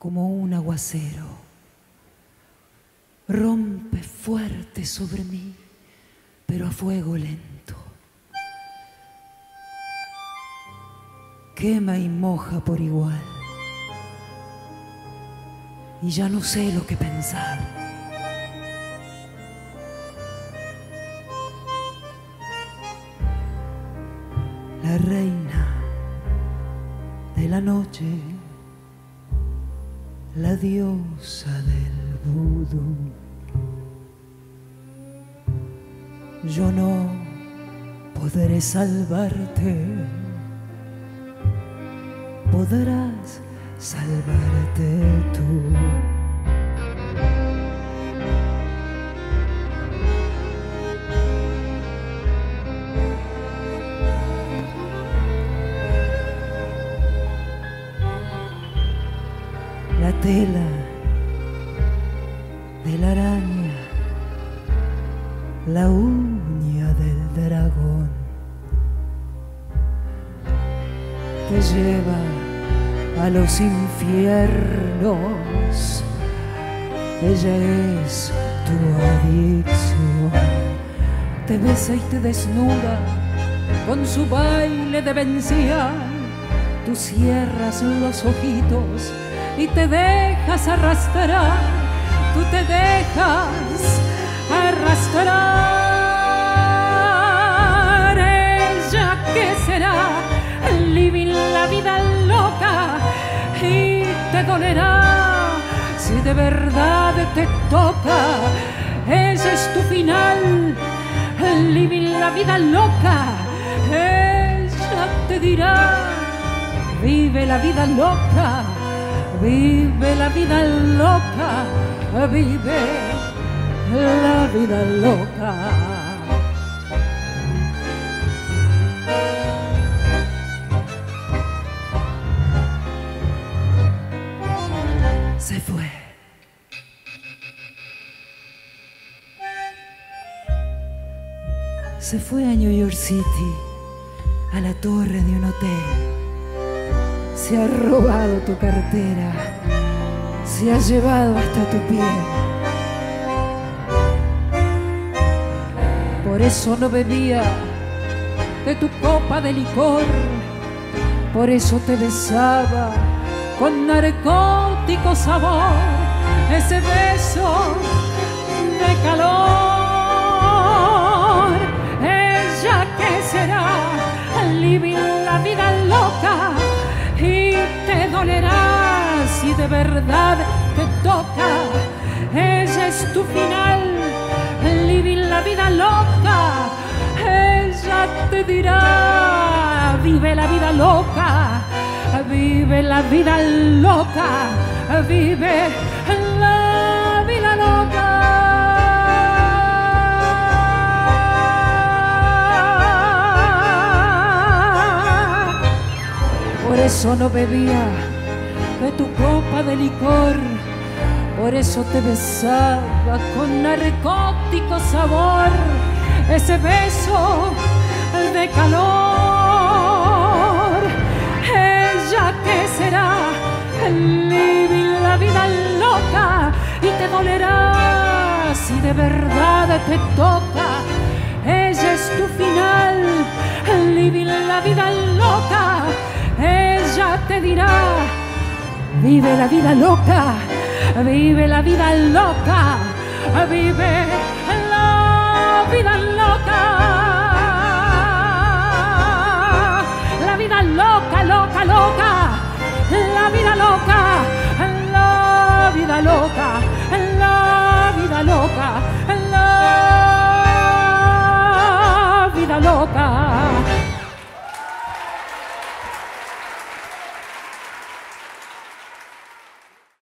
como un aguacero. Rompe fuerte sobre mí, pero a fuego lento. Quema y moja por igual. Y ya no sé lo que pensar. La reina de la noche, la diosa del vudú. Yo no podré salvarte, podrás salvarte tú. La tela de la araña, la uña del dragón, te lleva a los infiernos. Ella es tu adicción. Te besa y te desnuda con su baile de vencial. Tú cierras los ojitos y te dejas arrastrar. Tú te dejas arrastrar. Ella que será living la vida loca y te dolerá si de verdad te toca. Ese es tu final, living la vida loca. Ella te dirá, vive la vida loca, vive la vida loca, vive la vida loca. Se fue. Se fue a New York City, a la torre de un hotel. Se ha robado tu cartera, se ha llevado hasta tu piel. Por eso no bebía de tu copa de licor, por eso te besaba con narcótico sabor, ese beso de calor. Ella que será living la vida loca y te dolerá si de verdad te toca. Ella es tu final, living la vida loca. Ella te dirá, vive la vida loca, vive la vida loca, vive la vida loca. Por eso no bebía de tu copa de licor, por eso te besaba con narcótico sabor, ese beso de calor. Ella que será living la vida loca y te dolerá si de verdad te toca. Ella es tu final, living la vida loca. Ella te dirá, vive la vida loca, vive la vida loca, vive la vida loca. La vida loca, loca, loca, la vida loca, la vida loca, la vida loca, la vida loca.